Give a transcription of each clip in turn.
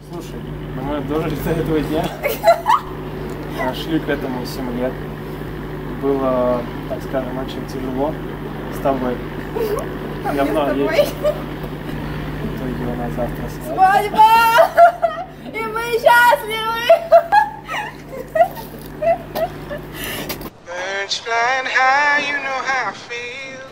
Слушай, ну мы дожили до этого дня. Шли к этому 7 лет. Было, так скажем, очень тяжело с тобой. Давно есть. В итоге у нас завтра свадьба! И мы счастливы! Birds flying high, you know how I feel.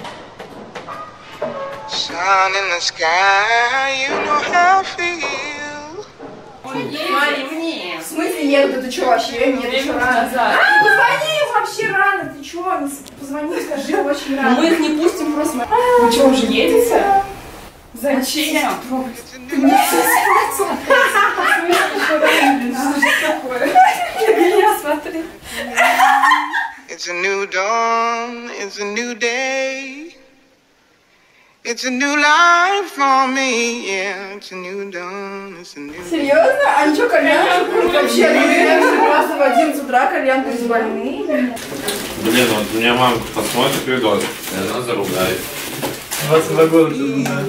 Sun in the sky, you know how I feel. Смотри мне. В смысле нет, это что вообще? Нет, еще рано. Позвони вообще рано, ты что? Позвони, скажи, очень рано. Мы их не пустим просто. Вы что, уже едете? Зачем? Ты мне все смотри. It's a new dawn, it's a new day. It's a new life for me, yeah. It's a new dawn, it's a new. Серьезно? А что, кальян? Вообще, классно в 11 утра кальян, то есть больные? Блин, вот у меня мама посмотрит видос, и она заругает. 22 года ты знаешь.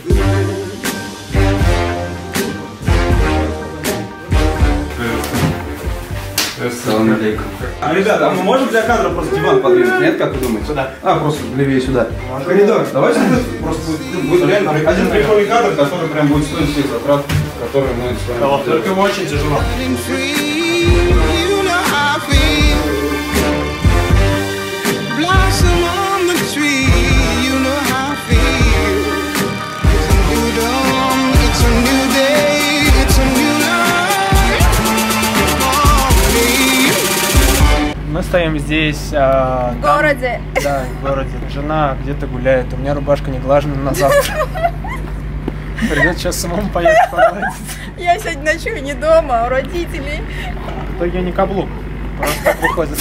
Салам алейкум. Ребята, а мы можем для кадра просто диван подвинуть? Нет, как вы думаете? Сюда. Просто левее сюда. Коридор. Давайте просто будет реально один прикольный кадр, который прям будет стоить всех затрат, которые мы с вами. Только ему очень тяжело. Мы стоим здесь, в городе. Да, в городе. Жена где-то гуляет, у меня рубашка не глажена на завтра. Придется сейчас самому поехать погладить. Я сегодня ночую не дома, а у родителей. В итоге не каблук, просто так выходит.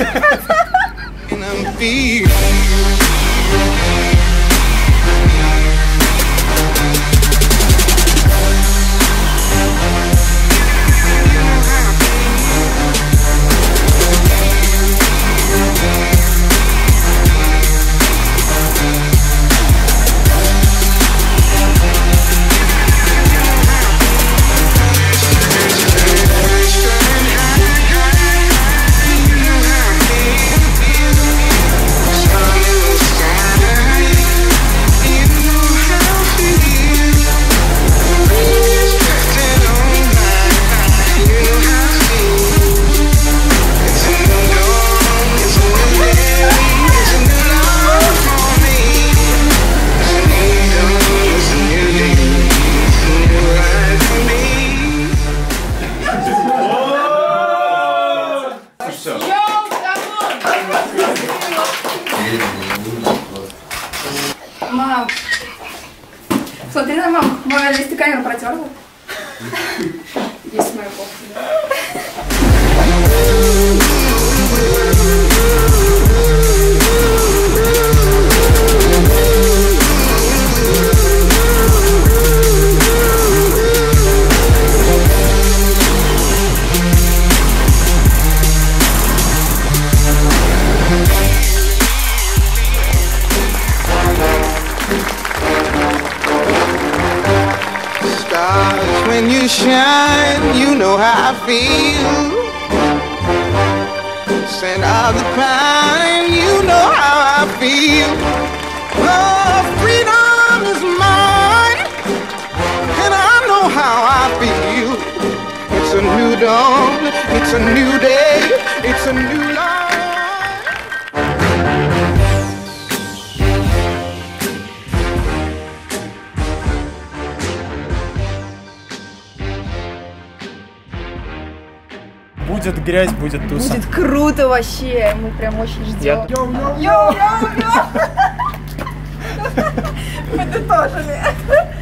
Мам, смотри на маму. Мама, если ты камеру протерла. Есть моя кофта. When you shine, you know how I feel. Scent of the pine, you know how I feel. Oh, freedom is mine, and I know how I feel. It's a new dawn, it's a new day, it's a new life. Будет грязь, будет туса. Будет круто вообще. Мы прям очень ждем. Йоу-йоу-йоу! Подытожили.